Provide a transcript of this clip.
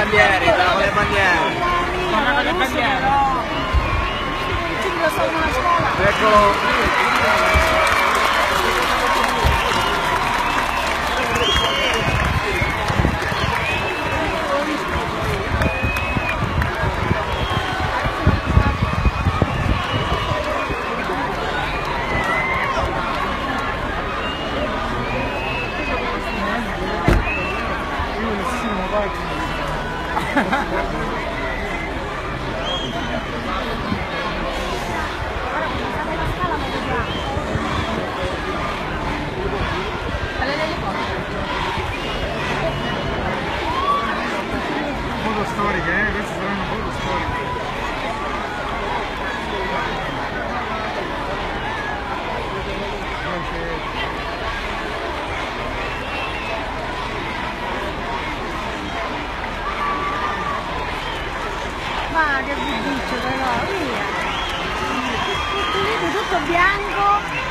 bandiere, con le bandiere. Con le bandiere. Eccolo. Foto storiche, queste saranno foto storiche. Ma che buccio però, via! Tutto bianco.